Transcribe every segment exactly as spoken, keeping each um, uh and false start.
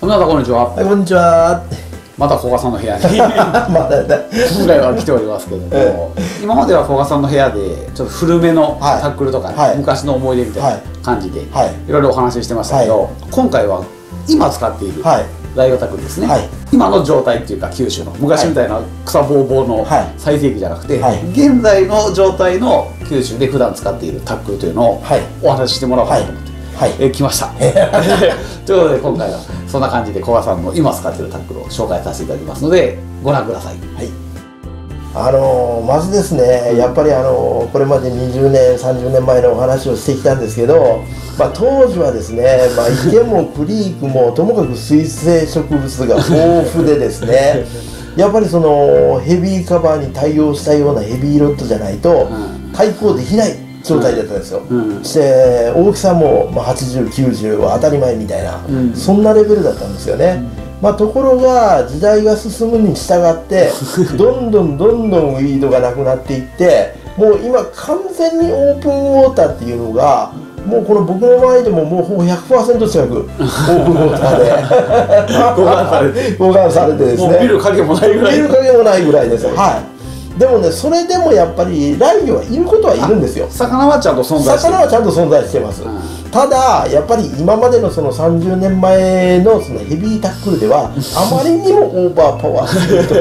この方こんにちは。 はい、こんにちは。 また古賀さんの部屋にまだだ今回は来ておりますけども、ええ、今までは古賀さんの部屋でちょっと古めのタックルとか、ね、はい、昔の思い出みたいな感じで、はい、いろいろお話ししてましたけど、はい、今回は今使っているライトタックルですね、はい、今の状態っていうか九州の昔みたいな草ぼうぼうの最盛期じゃなくて、はい、現在の状態の九州で普段使っているタックルというのをお話ししてもらおうかなと思って。はい、え来ましたということで今回はそんな感じで古賀さんの今使っているタックルを紹介させていただきますのでご覧ください。はい、 あのー、まずですね、やっぱり、あのー、これまでにじゅうねんさんじゅうねんまえのお話をしてきたんですけど、まあ、当時はですね、まあ、池もクリークもともかく水生植物が豊富でですねやっぱりそのヘビーカバーに対応したようなヘビーロッドじゃないと対抗できない状態だったんですよ、うん、して大きさもはちじゅう、きゅうじゅうは当たり前みたいな、うん、そんなレベルだったんですよね、うん、まあ、ところが時代が進むに従ってどんどんどんどんウィードがなくなっていってもう今完全にオープンウォーターっていうのがもうこの僕の周りでももうほぼ ひゃくパーセント 近くオープンウォーターで互換されて互換されてですね、 もう見る影もないぐらい見る影もないぐらいです。はい。でもね、それでもやっぱりライギョはいることはいるんですよ。 魚はちゃんと存在してる。 魚はちゃんと存在してます、うん、ただやっぱり今までのそのさんじゅうねんまえのそのヘビータックルではあまりにもオーバーパワーする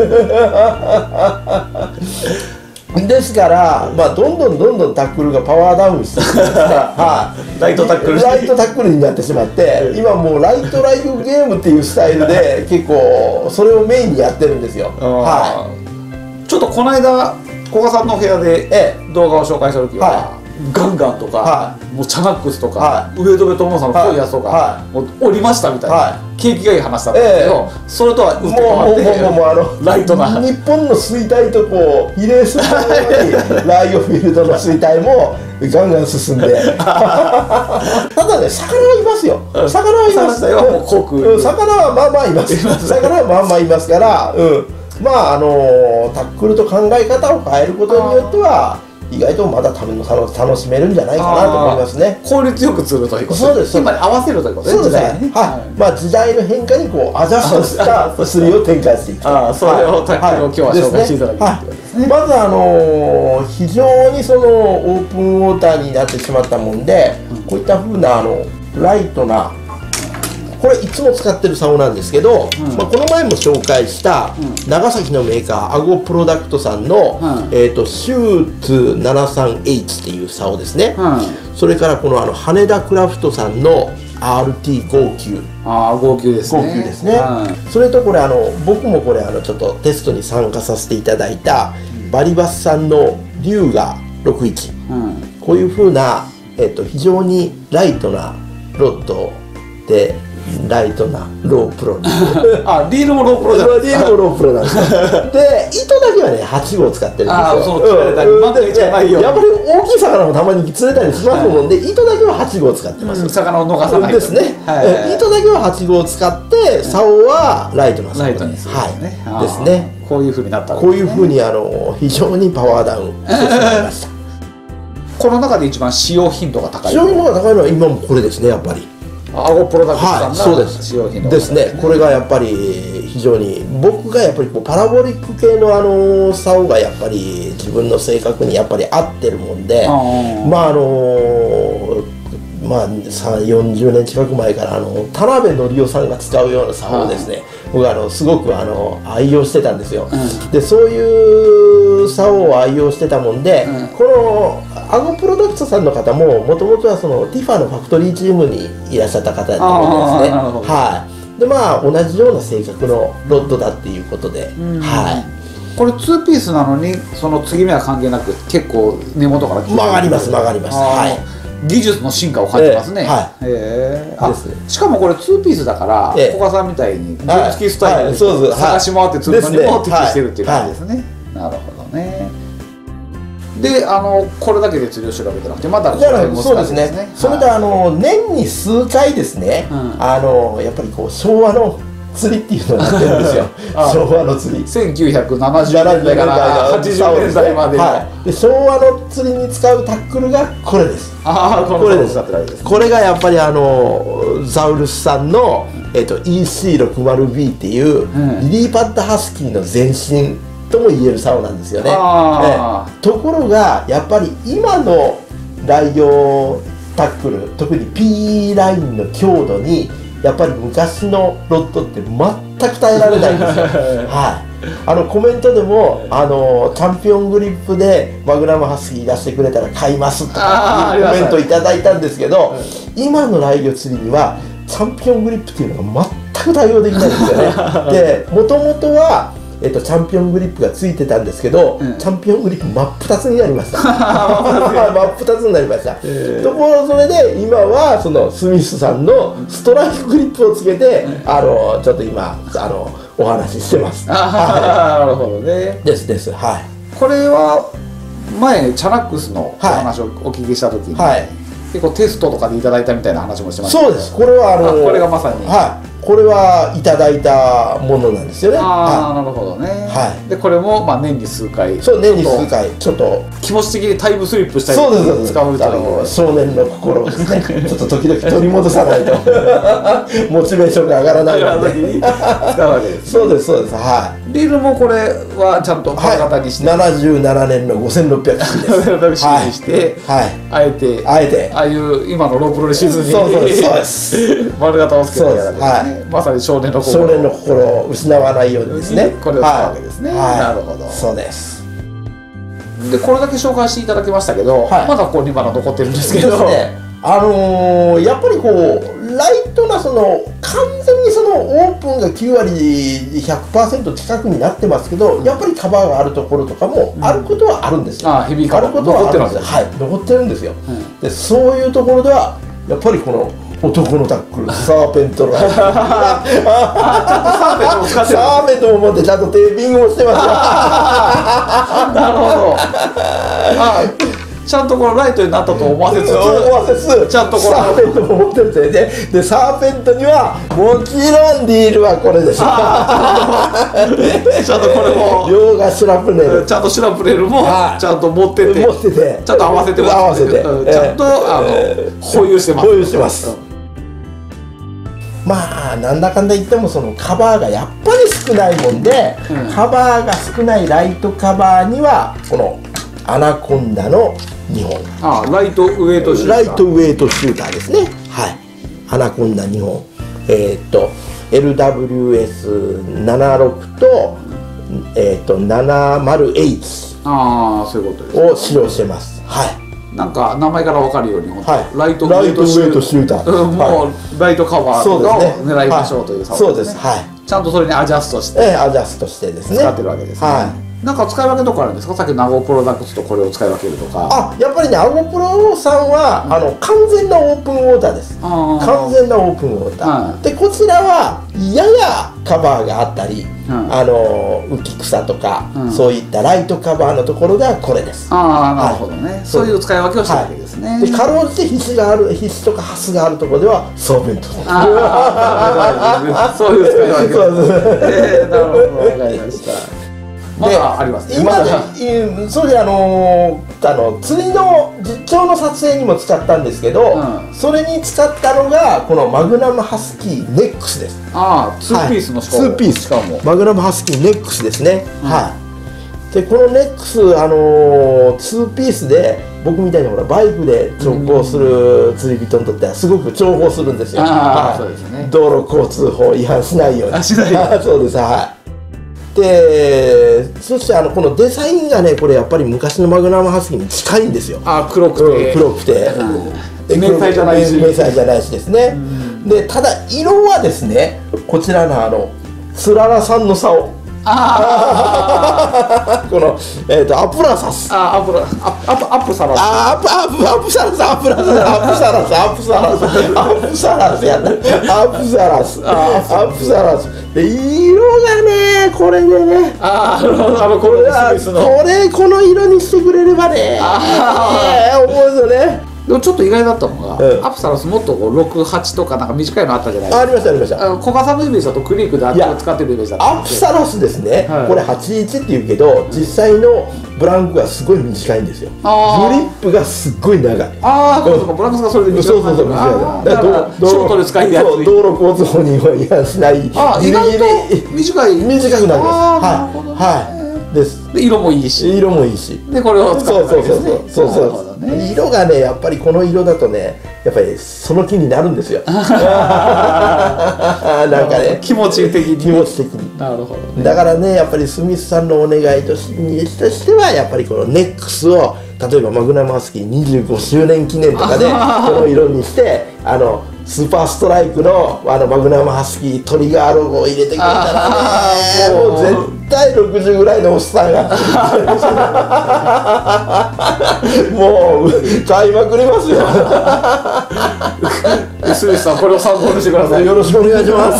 とですから、まあ、どんどんどんどんタックルがパワーダウンしてしまって、はい、ライトタックルライトタックルになってしまって今もうライトライフゲームっていうスタイルで結構それをメインにやってるんですよ。はい、 ちょっとこの間古賀さんの部屋で動画を紹介した時は、はい、ガンガンとか、はい、もうチャナックスとか、はい、上戸部友さんの濃いやつとか、はい、もう降りましたみたいな、はい、景気がいい話だったんですけど、えー、それとは打って変わってライトな日本の衰退とこう比例するようにライオフィールドの衰退もガンガン進んでただね、魚はいますよ。魚はいます。魚はまあまあいます。魚はまあまあいますから、うん、まああのタックルと考え方を変えることによっては意外とまだ多分楽しめるんじゃないかなと思いますね。 効率よく釣るということ。 そうです。 今に合わせるということね。 そうですね。はい。まあ時代の変化にこうアジャストした釣りを展開していく。 ああ、それをタックルを今日は紹介していただきたいと思いますね。 まずあの非常にそのオープンウォーターになってしまったもんで、こういった風なあのライトなこれいつも使ってる竿なんですけど、うん、まあこの前も紹介した長崎のメーカーアゴプロダクトさんの、うん、えーとシューツ ななじゅうさんエイチ っていう竿ですね、うん、それからこのあの羽田クラフトさんの アールティー 号泣、 ああ号泣ですね、 号泣ですね、うん、それとこれあの僕もこれあのちょっとテストに参加させていただいた、うん、バリバスさんの龍河ろくじゅういち、うん、こういう風な、えーと非常にライトなロッドでライトなロープロあ、リールもロープロじゃないですか。リールもロープロなんですよで、糸だけはね、はち号使ってるんですよ。ああ、そう釣れたり、まだいちゃないよ。やっぱり大きい魚もたまに釣れたりしますもんで、糸だけははち号使ってます。 魚を逃さないですね。糸だけははち号使って、竿はライトな竿です。はい。ですね。 こういう風になった。 こういう風にあの非常にパワーダウンしてしまいました。 この中で一番使用頻度が高い。 使用頻度が高いのは今もこれですね、やっぱり。 アゴプロダクトさんが使用頻度ですね。これがやっぱり非常に僕がやっぱりこうパラボリック系のあの竿がやっぱり自分の性格にやっぱり合ってるもんで、まああのまあよんじゅうねん近く前からあの田辺則夫さんが使うような竿をですね、僕はあのすごくあの愛用してたんですよ。でそういう竿を愛用してたもんで、このアゴプロダクトさんの方ももともとはそのティファのファクトリーチームにいらっしゃった方だったみたいですね。はい。でまあ同じような性格のロッドだっていうことで、はい。 これツーピースなのにその継ぎ目は関係なく結構根元から曲がります曲がります。はい。 技術の進化を感じますね。はい。へえ。しかもこれツーピースだから古賀さんみたいに原付スタイルで探し回って釣るのにも適してるっていう感じですね。なるほどね。で、あのこれだけで釣りを調べてなくてまだそうですね。それであの年に数回ですね、あのやっぱりこう昭和の釣りっていうのをやってるんですよ。昭和の釣り。 せんきゅうひゃくななじゅうねんだいからはちじゅうねんだいまで。 で昭和の釣りに使うタックルがこれです。 ああ、 これです。これがやっぱりあのザウルスさんのえー、と イーシーろくじゅうビー っていうリリーパッドハスキーの前身とも言える竿なんですよね。えー、ところがやっぱり今のライギョタックル、特に ピー ラインの強度にやっぱり昔のロッドって全く耐えられないんですよ。はい、あのコメントでもあのチャンピオングリップでマグナムハスキー出してくれたら買いますとかいうコメントいただいたんですけど、今のライギョ釣りにはチャンピオングリップっていうのが全く対応できないんですよね。でもともとはえっと、チャンピオングリップがついてたんですけど、うん、チャンピオングリップ真っ二つになりました。真っ二つになりました。ところそれで今はそのスミスさんのストライクグリップをつけて、あのちょっと今あのお話ししてます。 なるほどね。 ですです。はい。 これは前チャナックスのお話をお聞きした時に、はい、結構テストとかでいただいたみたいな話もしてました。 そうです。これはあのこれがまさに。 はい。これはいただいたものなんですよね。 ああ、なるほどね。はい。でこれもまあ年に数回。 そう、年に数回ちょっと気持ち的にタイムスリップしたり使うという少年の心ですね。ちょっと時々取り戻さないとモチベーションが上がらないので使うわけです。そうですそうです。はい。 リールもこれはちゃんと丸型にして。 ななじゅうななねんのごせんろっぴゃくシーです。ごせんろっぴゃくシーにして、あえてあえてああいう今のロープロレシーズンにそうです丸型をつけてやるんですね。まさに少年の心少年の心を失わないようにですね。 これを使うわけですね。なるほど。 そうです。 でこれだけ紹介していただきましたけど、まだここにまだ残ってるんですけど、 あのやっぱりこうライトなその完全にそのオープンがきゅうわりひゃくパーセント近くになってますけど、やっぱりカバーがあるところとかもあることはあるんですよ。 ああ、ヘビーカバー残ってるんですよ。はい、残ってるんですよ。でそういうところではやっぱりこの男のタックルサーペントライトサーペントも持ってちゃんとテーピングもしてますよ。 なるほど。ちゃんとこのライトになったと思わせつつ思わせつつちゃんとこのサーペントも持ってるんですよ。でサーペントにはもちろんディールはこれでしょ。 ちゃんとこれも両がシュラプネルちゃんとシュラプネルもちゃんと持ってて持っててちゃんと合わせてます。 合わせてちゃんとあの保有してます。 保有してます。まあなんだかんだ言ってもそのカバーがやっぱり少ないもんで、うん、カバーが少ないライトカバーにはこのアナコンダのにほん。 ああ、ライトウエイトシューター。 ライトウエイトシューターですね。はい。アナコンダにほん。えー、っと エルダブリューエスななじゅうろく とえー、っと ななじゅうエイチ。 ああ、そういうことです、ね。 を使用してます。はい。 なんか名前から分かるように、 はい、 ライトウエイトシューター、 うん、もうライトカバーを狙いましょうというサウンドですね。はい。 ちゃんとそれにアジャストして、 ええ、アジャストしてですね。 使ってるわけですね。はい。なんか使い分けとかあるんですか？さっきのアゴプロダクツとこれを使い分けるとか。 あ、やっぱりね、アゴプロさんは、うん、あの完全なオープンウォーターです。完全なオープンウォーター。でこちらはややカバーがあったり、うん、あの浮き草とか、うん、そういったライトカバーのところがこれです。 ああ、なるほどね。はい、そういう使い分けをしてるわけですね。はい、 でかろうじて皮脂がある皮脂とかハスがあるところではソーベント。 そういう使い分け。そうです。えー、なるほど、わかりました。まだありますね。 今で、そうであのあの釣りの実況の撮影にも使ったんですけど、うん、それに使ったのがこのマグナムハスキーネックスです。 ああ、ツーピースのしかも。 ツーピースしかも。マグナムハスキーネックスですね。うん、はい。でこのネックスあのツーピースで僕みたいにほらバイクで直行する釣り人にとってはすごく重宝するんですよ。 ああ、そうですね。 道路交通法違反しないように。 あ、しない。 そうです。はい。でそしてあのこのデザインがね、これやっぱり昔のマグナムハスキーに近いんですよ。 あ、黒くて、 黒くて、 迷彩じゃないし、 迷彩じゃないしですね。でただ色はですね、こちらのあのつららさんの竿、あこのえっとアプラサス、 あアプラアップアップサラス、 あアップアップアップサラス、アップラサス、アップサラス、アップサラス、アップサラスやった、アップサラス、アップサラス。で色がね、これでね、 ああのこれこれこの色にしてくれればね、ああ思うんですよね。 でもちょっと意外だったのが、うん、アプサロスもっとこうろく、はちとかなんか短いのあったじゃないですか。 ありましたありました。 古賀さんのイメージだとクリークであっちを使ってるイメージだったんですけど、アプサロスですね、はい、これはちじゅういちって言うけど実際のブランクがすごい短いんですよ。グリップがすっごい長い。 ああ、そうか、ブランクがそれで短い。 そうそうそう、短い。だからショートで使いやすい。 道路交通法には違反しない。 ああ、意外と短い。 短くなるんです。はいはいです。 で色もいいし。 色もいいし。 でこれを使ってるんですね。 そうそうそうそうそう。色がね、やっぱりこの色だとね、やっぱりその気になるんですよ。なんかね、 気持ち的に。 気持ち的に。 なるほど。 だからね、やっぱりスミスさんのお願いとしてはやっぱりこのネックスを例えばマグナムハスキーにじゅうごしゅうねん記念とかでこの色にしてあの。スーパーストライクのあのマグナムハスキートリガーロゴを入れてくれたらね、もう絶対ろくじゅうぐらいのおっさんがもう買いまくりますよ。 スミスさん、これを参考にしてください。 よろしくお願いします。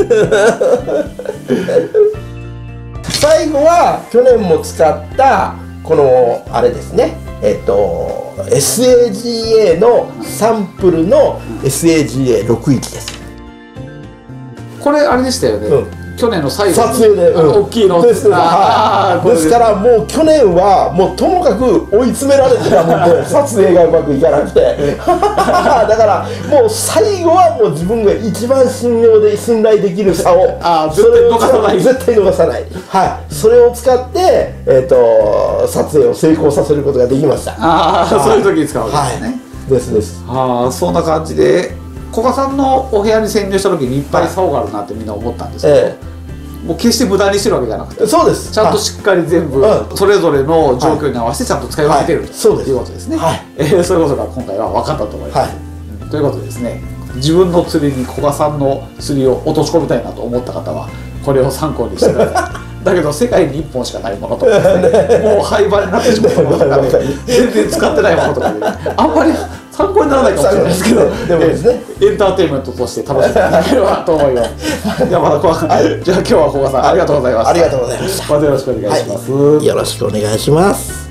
最後は去年も使ったこのあれですね、えっと エスエージーエー のサンプルの エスエージーエーろくじゅういち です。 これあれでしたよね、うん、去年の最後撮影で、うん、 大きいのです、はい、ですからもう去年はもうともかく追い詰められてたもんで撮影がうまくいかなくてだからもう最後はもう自分が一番信用で信頼できる差をあ絶対逃さない絶対逃さない、はい、それを使って、えー、と撮影を成功させることができました。 ああ、そういう時に使うわけですね、 はい、ですです。 ああ、そんな感じで古賀さんのお部屋に潜入した時にいっぱい竿があるなってみんな思ったんですけど、ええ、もう決して無駄にしてるわけじゃなくて、 そうです、 ちゃんとしっかり全部それぞれの状況に合わせてちゃんと使い分けてる、はい、ということですね、はい、えー、そういうことが今回は分かったと思います、はい、ということでですね、自分の釣りに古賀さんの釣りを落とし込みたいなと思った方はこれを参考にしてください。だけど世界にいっぽんしかないものとかですね、もう廃盤になってしまうものとかで全然使ってないものとかで、あんまり参考にならないかもしれないですけど、でもですね、エンターテインメントとして楽しんでいただければと思います。じゃあまたこう、じゃあ今日は古賀さんありがとうございました。 ありがとうございました。 またよろしくお願いします。 はい、よろしくお願いします。